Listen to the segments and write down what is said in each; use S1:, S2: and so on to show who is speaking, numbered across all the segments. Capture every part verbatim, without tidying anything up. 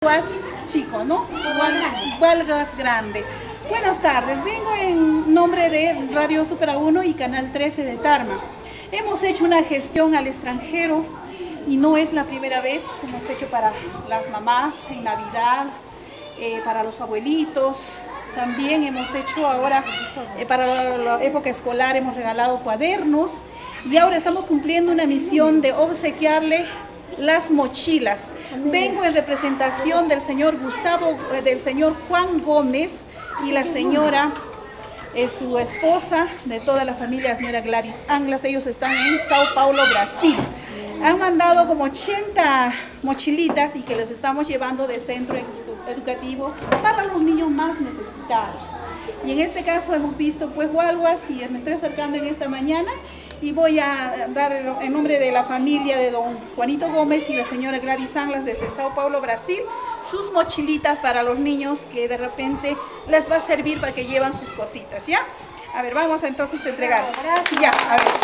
S1: Chico, ¿no? Hualgas Grande. Buenas tardes, vengo en nombre de Radio Super A uno y Canal trece de Tarma. Hemos hecho una gestión al extranjero y no es la primera vez. Hemos hecho para las mamás en Navidad, eh, para los abuelitos. También hemos hecho ahora eh, para la, la época escolar, hemos regalado cuadernos y ahora estamos cumpliendo una misión de obsequiarle las mochilas. Vengo en representación del señor Gustavo, del señor Juan Gómez y la señora, es su esposa, de toda la familia, la señora Gladys Anglas. Ellos están en Sao Paulo, Brasil. Han mandado como ochenta mochilitas y que los estamos llevando de centro educativo para los niños más necesitados. Y en este caso hemos visto pues guaguas y me estoy acercando en esta mañana y voy a dar en nombre de la familia de don Juanito Gómez y la señora Gladys Anglas desde Sao Paulo, Brasil, sus mochilitas para los niños que de repente les va a servir para que lleven sus cositas, ¿ya? A ver, vamos entonces a entregar. Ya, a ver.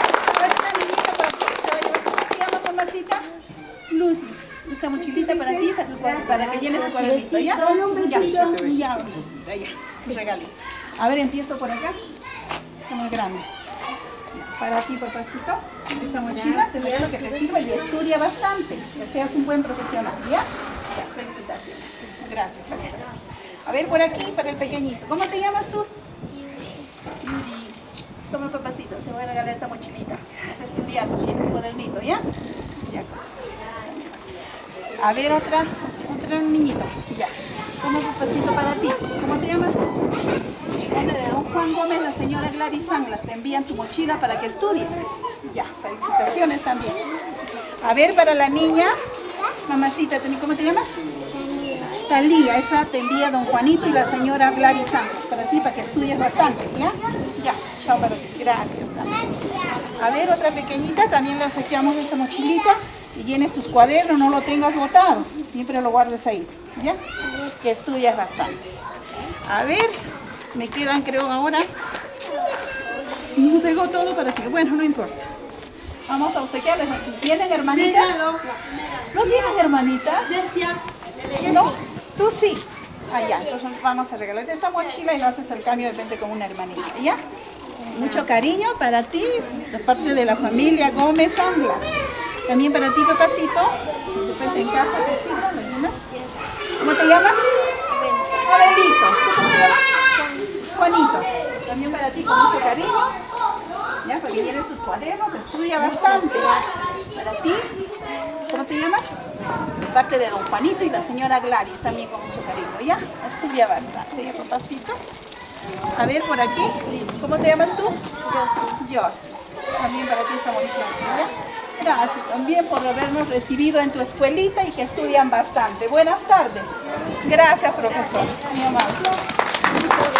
S1: Lucy, esta mochilita para ti, para, para que llenes tu cuadernito, ¿ya? Ya, ya, ya, ya, un regalo. A ver, empiezo por acá, está muy grande. Para ti, papacito, esta mochila, te regalo que te sirva y estudia bastante, que seas un buen profesional, ¿ya? Ya, felicitaciones. Gracias, también. A ver, por aquí, para el pequeñito. ¿Cómo te llamas tú? Yuri. Toma, papacito, te voy a regalar esta mochilita. Vas a estudiar, tienes tu cuadernito, ¿ya? Ya, a ver, otra, otra niñito, ya. Toma, papacito, para ti. ¿Cómo te llamas tú? En nombre de don Juan Gómez, la señora Gladys Anglas, te envían tu mochila para que estudies. Ya, felicitaciones también. A ver, para la niña, mamacita, ¿cómo te llamas? Talía, esta te envía don Juanito y la señora Gladys Anglas, para ti, para que estudies bastante, ¿ya? Ya, chao para ti, gracias también. A ver, otra pequeñita, también le obsequiamos esta mochilita y llenes tus cuadernos, no lo tengas botado, siempre lo guardes ahí, ¿ya? Que estudias bastante. A ver, me quedan creo ahora, no tengo todo para ti, bueno, no importa. Vamos a obsequiarles. ¿Tienen hermanitas? ¿No tienen hermanitas? ¿No? Tú sí. Ah, ya, entonces vamos a regalarte esta mochila y lo haces el cambio de repente con una hermanita, ¿ya? Mucho cariño para ti, de parte de la familia Gómez Anglas. También para ti, papacito, de repente en casa te sirvo, ¿me llamas? ¿Cómo te llamas? Abelito. ¿Tú cómo te llamas? Juanito. También para ti con mucho cariño, ya, para que llenes tus cuadernos, estudia bastante. Para ti, ¿cómo te llamas? De parte de don Juanito y la señora Gladys, también con mucho cariño, ¿ya? Estudia bastante, ¿ya, papacito? A ver, por aquí, ¿cómo te llamas tú? Justin. Justin. También para ti esta mochila, ¿ya? Gracias también por habernos recibido en tu escuelita y que estudian bastante. Buenas tardes. Gracias, profesor. Muy amable.